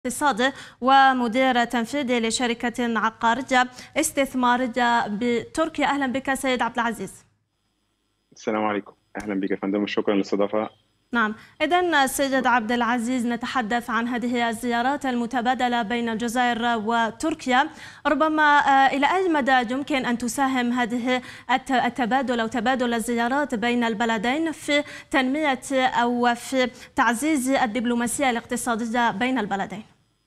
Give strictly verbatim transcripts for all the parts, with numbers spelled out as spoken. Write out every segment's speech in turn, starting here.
اقتصادي ومدير تنفيذي لشركة عقارية استثمارية بتركيا. أهلا بك سيد عبد العزيز. السلام عليكم، أهلا بك يا فندم، شكرا للاستضافة. نعم، إذن سيد عبد العزيز نتحدث عن هذه الزيارات المتبادلة بين الجزائر وتركيا. ربما إلى أي مدى يمكن أن تساهم هذه التبادل أو تبادل الزيارات بين البلدين في تنمية أو في تعزيز الدبلوماسية الاقتصادية بين البلدين؟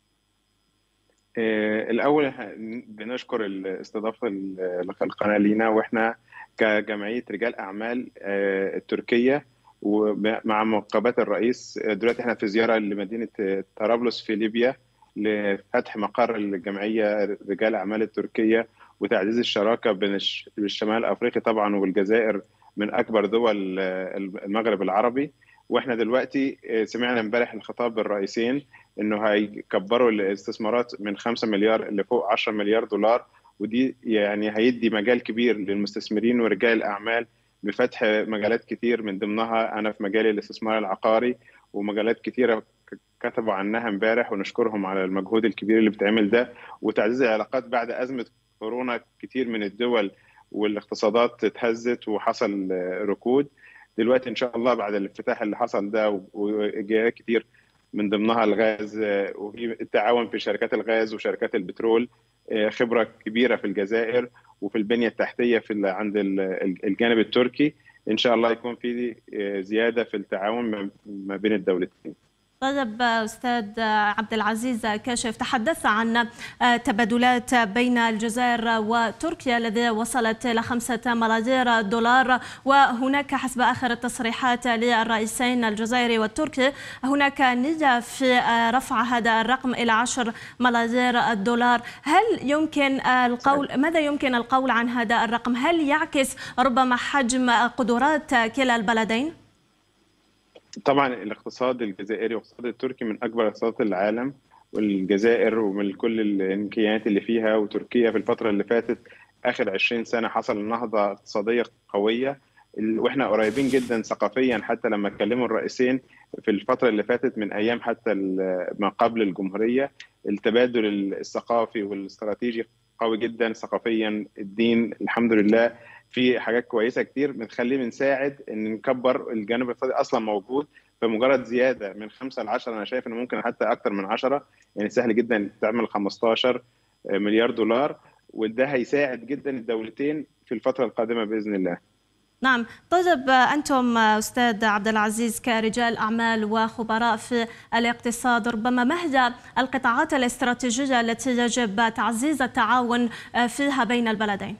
الأول بنشكر الاستضافة القناة لينا، وإحنا كجمعية رجال أعمال التركية ومع موقبات الرئيس دلوقتي احنا في زيارة لمدينة طرابلس في ليبيا لفتح مقر الجمعية رجال أعمال التركية وتعزيز الشراكة بين الشمال الأفريقي طبعا والجزائر من أكبر دول المغرب العربي. واحنا دلوقتي سمعنا امبارح الخطاب الرئيسين انه هيكبروا الاستثمارات من خمسة مليار لفوق عشرة مليار دولار، ودي يعني هيدي مجال كبير للمستثمرين ورجال الأعمال بفتح مجالات كتير، من ضمنها أنا في مجال الاستثمار العقاري، ومجالات كتيرة كتبوا عنها امبارح ونشكرهم على المجهود الكبير اللي بتعمل ده، وتعزيز العلاقات بعد أزمة كورونا. كتير من الدول والاقتصادات اتهزت وحصل ركود. دلوقتي إن شاء الله بعد الانفتاح اللي حصل ده وجهات كتير من ضمنها الغاز والتعاون في شركات الغاز وشركات البترول، خبرة كبيرة في الجزائر وفي البنية التحتية في عند الجانب التركي. إن شاء الله يكون في زيادة في التعاون ما بين الدولتين. طيب أستاذ عبد العزيز كاشف، تحدث عن تبادلات بين الجزائر وتركيا الذي وصلت إلى خمسة ملايير دولار، وهناك حسب آخر التصريحات للرئيسين الجزائري والتركي هناك نية في رفع هذا الرقم إلى عشر ملايير دولار. هل يمكن القول ماذا يمكن القول عن هذا الرقم؟ هل يعكس ربما حجم قدرات كلا البلدين؟ طبعا الاقتصاد الجزائري والاقتصاد التركي من اكبر اقتصادات العالم، والجزائر ومن كل الامكانيات اللي فيها، وتركيا في الفتره اللي فاتت اخر عشرين سنه حصل نهضه اقتصاديه قويه، واحنا قريبين جدا ثقافيا. حتى لما اتكلموا الرئيسين في الفتره اللي فاتت من ايام حتى ما قبل الجمهوريه، التبادل الثقافي والاستراتيجي قوي جدا ثقافيا. الدين الحمد لله في حاجات كويسه كتير بنخليه بنساعد ان نكبر الجانب الاقتصادي اصلا موجود. فمجرد زياده من خمسة ل عشرة انا شايف انه ممكن حتى اكثر من عشرة، يعني سهل جدا تعمل خمستاشر مليار دولار، وده هيساعد جدا الدولتين في الفتره القادمه باذن الله. نعم، طيب أنتم أستاذ عبد العزيز كرجال أعمال وخبراء في الاقتصاد، ربما ما هي القطاعات الاستراتيجية التي يجب تعزيز التعاون فيها بين البلدين؟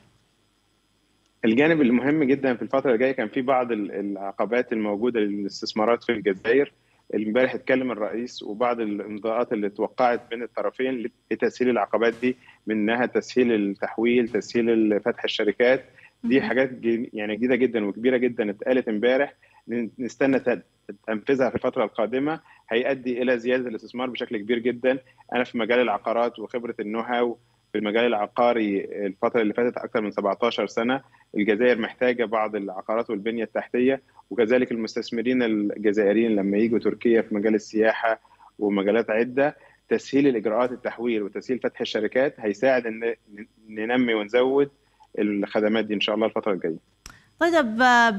الجانب المهم جدا في الفتره الجايه كان في بعض العقبات الموجوده للاستثمارات في الجزائر. امبارح اتكلم الرئيس وبعض الامضاءات اللي توقعت بين الطرفين لتسهيل العقبات دي، منها تسهيل التحويل، تسهيل فتح الشركات. دي حاجات يعني جديده جدا وكبيره جدا اتقالت امبارح، نستنى تنفيذها في الفتره القادمه، هيؤدي الى زياده الاستثمار بشكل كبير جدا. انا في مجال العقارات وخبره النو هاو في المجال العقاري الفترة اللي فاتت أكثر من سبعتاشر سنة. الجزائر محتاجة بعض العقارات والبنية التحتية، وكذلك المستثمرين الجزائريين لما يجوا تركيا في مجال السياحة ومجالات عدة. تسهيل الإجراءات التحويل وتسهيل فتح الشركات هيساعد أن ننمي ونزود الخدمات دي إن شاء الله الفترة الجاية. طيب،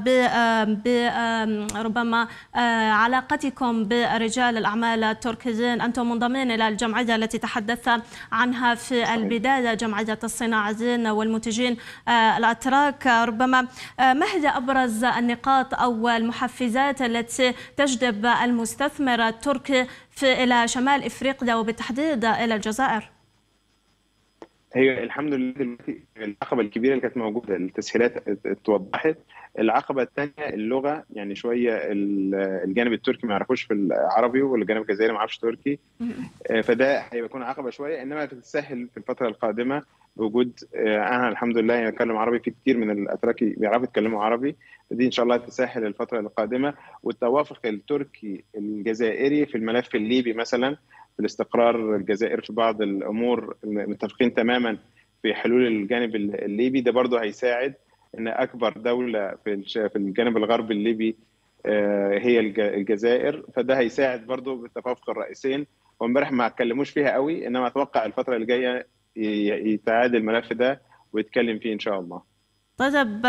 ربما علاقتكم برجال الأعمال التركيين، أنتم منضمين إلى الجمعية التي تحدث عنها في البداية، جمعية الصناعيين والمنتجين الأتراك. ربما ما هي أبرز النقاط أو المحفزات التي تجذب المستثمر التركي في إلى شمال إفريقيا وبالتحديد إلى الجزائر؟ هي الحمد لله دلوقتي العقبه الكبيره اللي كانت موجوده التسهيلات اتوضحت. العقبه الثانيه اللغه، يعني شويه الجانب التركي ما يعرفوش في العربي والجانب الجزائري ما يعرفش تركي، فده هيكون عقبه شويه، انما تتسهل في الفتره القادمه بوجود انا الحمد لله يعني بتكلم عربي. في كتير من الاتراكي بيعرفوا يتكلموا عربي، فدي ان شاء الله تسهل الفتره القادمه. والتوافق التركي الجزائري في الملف الليبي مثلا، في الاستقرار الجزائر في بعض الامور متفقين تماما في حلول الجانب الليبي، ده برضه هيساعد ان اكبر دوله في في الجانب الغربي الليبي هي الجزائر، فده هيساعد برضه بالتوافق الرئيسين وامبارح ما اتكلموش فيها قوي، انما اتوقع الفتره اللي جايه يتعاد الملف ده ويتكلم فيه ان شاء الله. طيب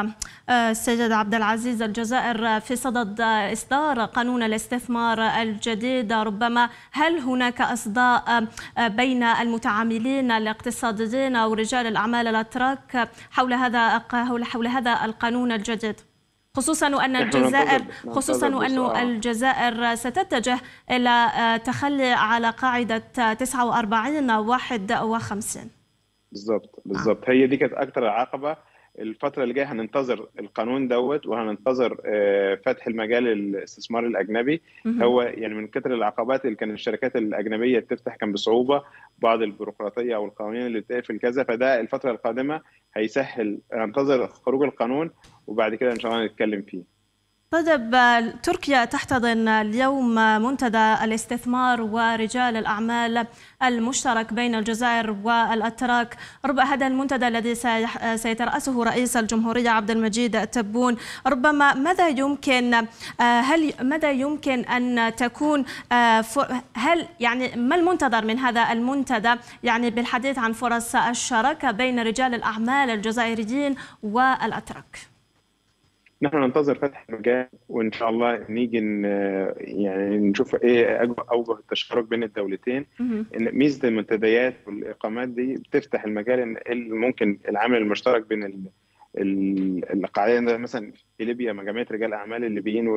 السيد عبد العزيز، الجزائر في صدد إصدار قانون الاستثمار الجديد ربما، هل هناك إصداء بين المتعاملين الاقتصاديين أو رجال الأعمال الأتراك حول هذا حول هذا القانون الجديد؟ خصوصا أن الجزائر خصوصا أن الجزائر ستتجه إلى تخلي على قاعدة تسعة وأربعين واحد وخمسين. بالضبط بالضبط، هي دي كانت أكثر العقبة. الفترة اللي جاية هننتظر القانون دوت، وهننتظر فتح المجال للاستثمار الأجنبي. هو يعني من كثر العقبات اللي كان الشركات الأجنبية تفتح كان بصعوبة، بعض البيروقراطية أو القوانين اللي بتقفل كذا، فده الفترة القادمة هيسهل. هننتظر خروج القانون وبعد كده إن شاء الله نتكلم فيه. طيب تركيا تحتضن اليوم منتدى الاستثمار ورجال الأعمال المشترك بين الجزائر والأتراك. ربما هذا المنتدى الذي سيترأسه رئيس الجمهورية عبد المجيد تبون، ربما ماذا يمكن هل ماذا يمكن أن تكون هل يعني ما المنتظر من هذا المنتدى، يعني بالحديث عن فرص الشراكة بين رجال الأعمال الجزائريين والأتراك؟ نحن ننتظر فتح المجال، وان شاء الله نيجي يعني نشوف ايه اوجه التشارك بين الدولتين. ان ميزه المنتديات والاقامات دي بتفتح المجال ان ممكن العمل المشترك بين القاعدين، مثلا في ليبيا جمعيه رجال الاعمال الليبيين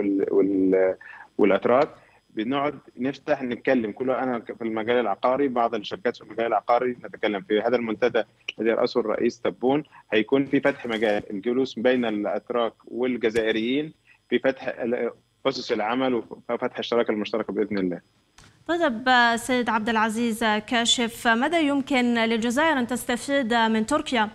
والاتراك، بنقعد نفتح نتكلم كل انا في المجال العقاري، بعض الشركات في المجال العقاري نتكلم في هذا المنتدى الذي يرأسه الرئيس تبون. هيكون في فتح مجال الجلوس بين الاتراك والجزائريين في فتح اسس العمل وفتح الشراكه المشتركه باذن الله. طيب سيد عبد العزيز كاشف، ماذا يمكن للجزائر ان تستفيد من تركيا؟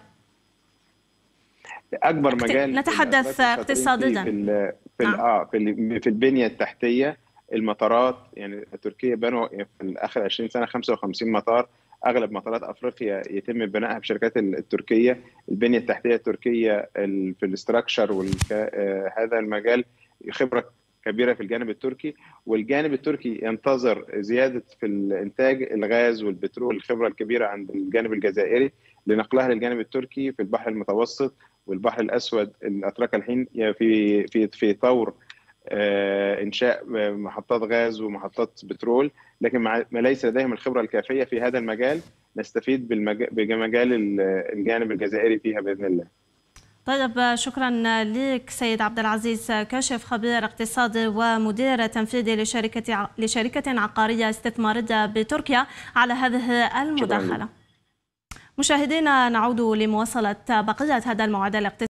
اكبر مجال نتحدث اقتصاديا في في اه في البنيه التحتيه، المطارات. يعني تركيا بنوا في اخر عشرين سنه خمسة وخمسين مطار، اغلب مطارات افريقيا يتم بنائها بالشركات التركيه. البنيه التحتيه التركيه في الاستراكشر وهذا المجال خبره كبيره في الجانب التركي، والجانب التركي ينتظر زياده في الانتاج الغاز والبترول، الخبره الكبيره عند الجانب الجزائري لنقلها للجانب التركي في البحر المتوسط والبحر الاسود. الاتراك الحين في في في طور إنشاء محطات غاز ومحطات بترول، لكن ما ليس لديهم الخبرة الكافية في هذا المجال. نستفيد بمجال الجانب الجزائري فيها بإذن الله. طيب شكرا لك سيد عبد العزيز كاشف، خبير اقتصادي ومدير تنفيذي لشركة لشركة عقارية استثمارية بتركيا، على هذه المداخلة. مشاهدينا، نعود لمواصلة بقية هذا الموعد الاقتصادي.